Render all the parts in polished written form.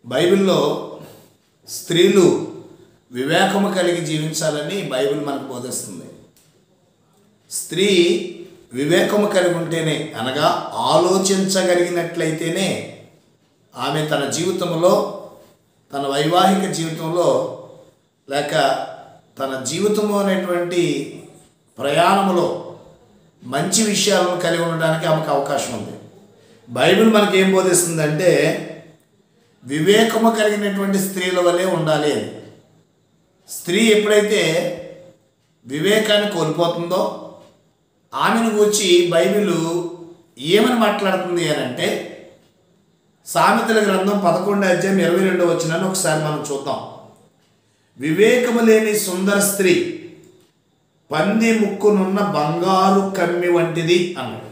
బైబిల్లో స్త్రీలు వివేకము కలిగి జీవించాలని బైబిల్ మనకు బోధిస్తుంది. స్త్రీ వివేకము కలిగి ఉంటేనే, అనగా ఆలోచించగలిగినట్లయితేనే ఆమె తన జీవితంలో, తన వైవాహిక జీవితంలో లేక తన జీవితంలో అనేటువంటి ప్రయాణంలో మంచి విషయాలను కలిగి ఉండడానికి ఆమెకు అవకాశం ఉంది. బైబిల్ మనకి ఏం బోధిస్తుందంటే వివేకము కలిగినటువంటి స్త్రీల వలె ఉండాలి అని. స్త్రీ ఎప్పుడైతే వివేకాన్ని కోల్పోతుందో ఆమెను గూర్చి బైబిల్ ఏమని మాట్లాడుతుంది అని అంటే, సామెతల గ్రంథం 11:22 ఒకసారి మనం చూద్దాం. వివేకము లేని సుందర స్త్రీ పంది ముక్కునున్న బంగారు కమ్మి వంటిది అన్నాడు.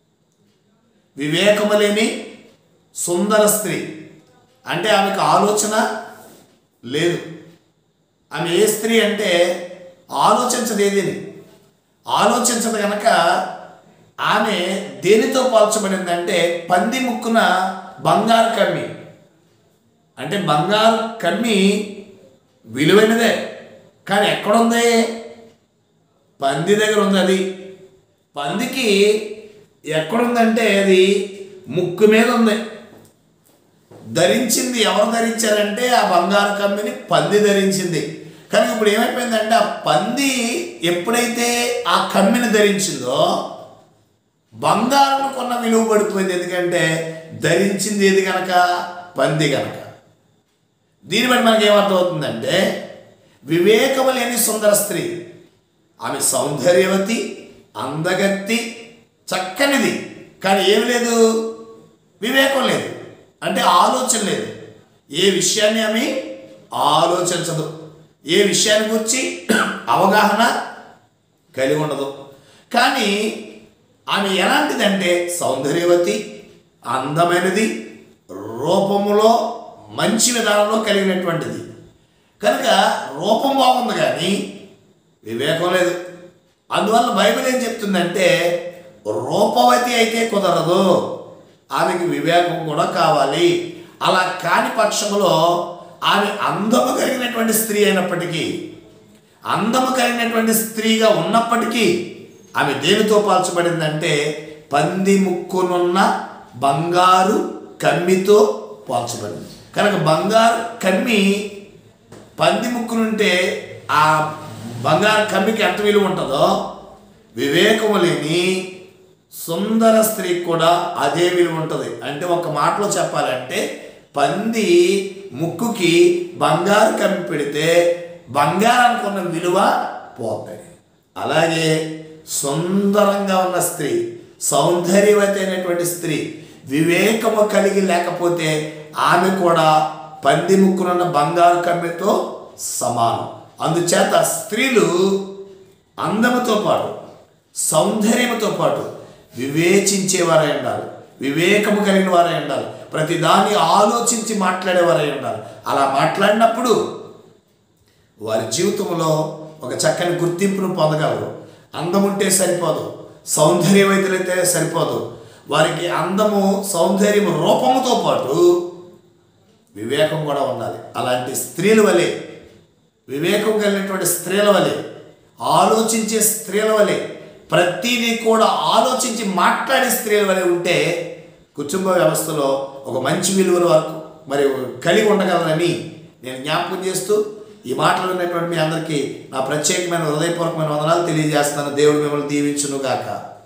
వివేకము లేని సుందర స్త్రీ అంటే ఆమెకు ఆలోచన లేదు. ఆమె ఏ స్త్రీ అంటే ఆలోచించదు, ఏదేని ఆలోచించదు కనుక ఆమె దేనితో పోల్చబడిందంటే పంది ముక్కున బంగారు కమ్మి. అంటే బంగారు కమ్మి విలువైనదే, కానీ ఎక్కడుంది? పంది దగ్గర ఉంది. అది పందికి ఎక్కడుందంటే అది ముక్కు మీద ఉంది. ధరించింది ఎవరు ధరించారంటే ఆ బంగారు కమ్మిని పంది ధరించింది. కానీ ఇప్పుడు ఏమైపోయిందంటే ఆ పంది ఎప్పుడైతే ఆ కమ్మిని ధరించిందో బంగారం కొన్న విలువ పడిపోయింది. ఎందుకంటే ధరించింది ఏది కనుక? పంది కనుక. దీన్ని బట్టి మనకి ఏమర్థమవుతుందంటే వివేకము లేని సుందర స్త్రీ, ఆమె సౌందర్యవతి, అందగత్తి, చక్కనిది, కానీ ఏమి లేదు? వివేకం లేదు. అంటే ఆలోచన లేదు. ఏ విషయాన్ని ఆమె ఆలోచించదు, ఏ విషయాన్ని గురించి అవగాహన కలిగి ఉండదు. కానీ ఆమె ఎలాంటిదంటే సౌందర్యవతి, అందమైనది, రూపములో మంచి విధానంలో కలిగినటువంటిది. కనుక రూపం బాగుంది కానీ వివేకం లేదు. అందువల్ల బైబిల్ ఏం చెప్తుందంటే రూపవతి అయితే కుదరదు, ఆమెకి వివేకం కూడా కావాలి. అలా కాని పక్షంలో ఆమె అందము కలిగినటువంటి స్త్రీ అయినప్పటికీ, అందము కలిగినటువంటి స్త్రీగా ఉన్నప్పటికీ ఆమె దేనితో పోల్చబడిందంటే పంది ముక్కునున్న బంగారు కమ్మితో పోల్చబడింది. కనుక బంగారు కమ్మి పంది ముక్కునుంటే ఆ బంగారు కమ్మికి ఎంత విలువ ఉంటుందో వివేకము లేని సుందర స్త్రీకి కూడా అదే విలువ ఉంటుంది. అంటే ఒక మాటలో చెప్పాలంటే పంది ముక్కుకి బంగారు కమ్మి పెడితే బంగారానికి ఉన్న విలువ పోతుంది. అలాగే సుందరంగా ఉన్న స్త్రీ, సౌందర్యవతి అయినటువంటి స్త్రీ వివేకము కలిగి లేకపోతే ఆమె కూడా పంది ముక్కునున్న బంగారు కమ్మితో సమానం. అందుచేత స్త్రీలు అందముతో పాటు సౌందర్యముతో పాటు వివేచించేవారై ఉండాలి, వివేకము కలిగిన వారై ఉండాలి, ప్రతిదాన్ని ఆలోచించి మాట్లాడేవారై ఉండాలి. అలా మాట్లాడినప్పుడు వారి జీవితంలో ఒక చక్కని గుర్తింపును పొందగలరు. అందం ఉంటే సరిపోదు, సౌందర్యవతులైతే సరిపోదు. వారికి అందము, సౌందర్యము, రూపముతో పాటు వివేకం కూడా ఉండాలి. అలాంటి స్త్రీల వలె, వివేకం కలిగినటువంటి స్త్రీల వలె, ఆలోచించే స్త్రీల వలె, ప్రతిదీ కూడా ఆలోచించి మాట్లాడే స్త్రీల వలె ఉంటే కుటుంబ వ్యవస్థలో ఒక మంచి విలువల వరకు మరి కలిగి ఉండగలరని నేను జ్ఞాపకం చేస్తూ ఈ మాటలు విన్నటువంటి మీ అందరికీ నా ప్రత్యేకమైన హృదయపూర్వకమైన వందనాలు తెలియజేస్తున్నాను. దేవుడు మిమ్మల్ని దీవించును గాక.